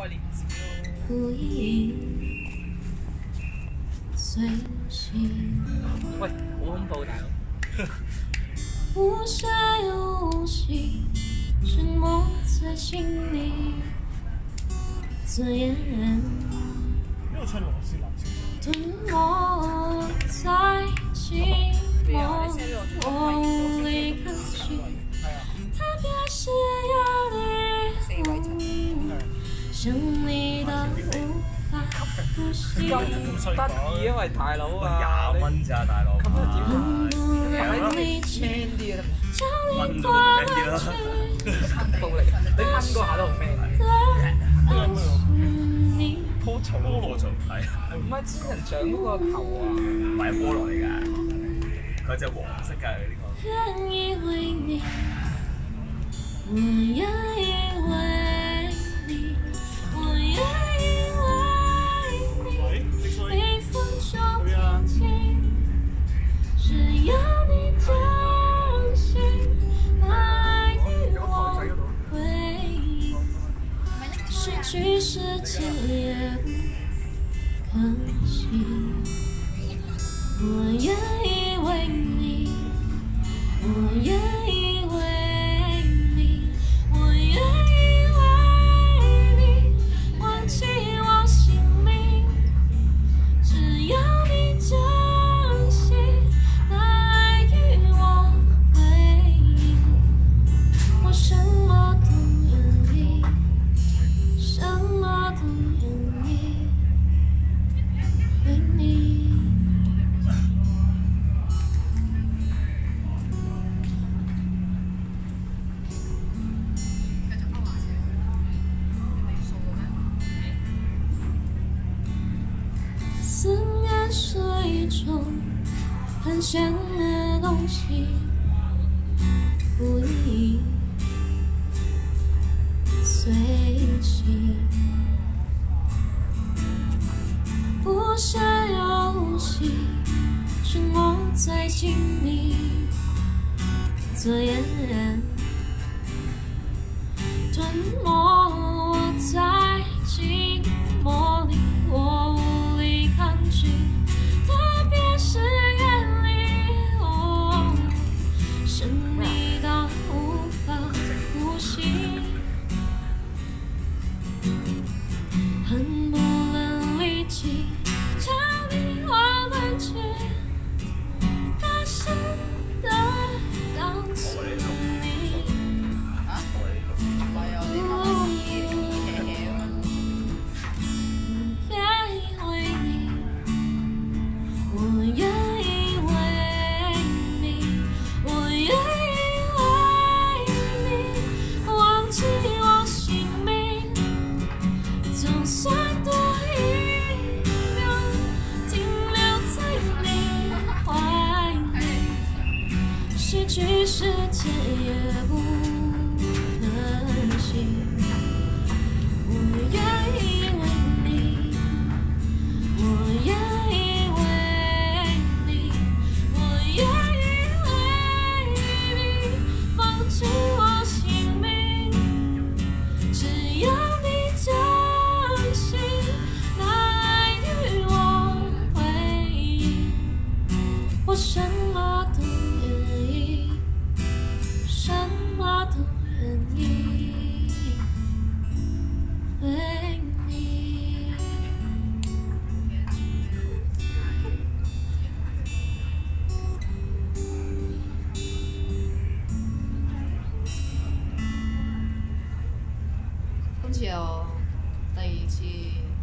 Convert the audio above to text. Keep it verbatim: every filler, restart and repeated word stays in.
不应随行。 喂，好恐怖，大佬！ 无声又无息，沉默在心里，尊严吞没在寂寞，我无力抗拒，特别是压力，想你到无法呼吸。 咁得意，因為大佬啊， 廿蚊咋，大佬。 咁又點啊？ 買啲輕啲啊， 蚊都唔緊要啦。 暴力，你掹嗰下都好 man。菠蘿菠蘿做係。唔係仙人掌嗰個頭啊？ 唔係菠蘿嚟㗎，佢隻黃色㗎呢個。 願意為你，我願意為你，我願意為你，每分鐘平靜，只要你將心來與我回應，失去世界也不可惜，我願意為你，我願意為你，我願意為你，忘記我姓名，只要你將心來與我回應，我什麼都願意，什麼都願意為你。思念是一種很玄的東西，不應隨機，不聲又無息，沉默在心裡，尊嚴吞沒我在寂寞裡，我無力抗拒，特別是遠離，哦，神秘到無法呼吸，恨不能立即將你我斷絕，大聲地告訴你。失去世界也不可惜，我願意為你，我願意為你，我願意為你，放棄我姓名，只要你將心來與我回應，我什麼都願意，什麼都願意為你。 今次有第二次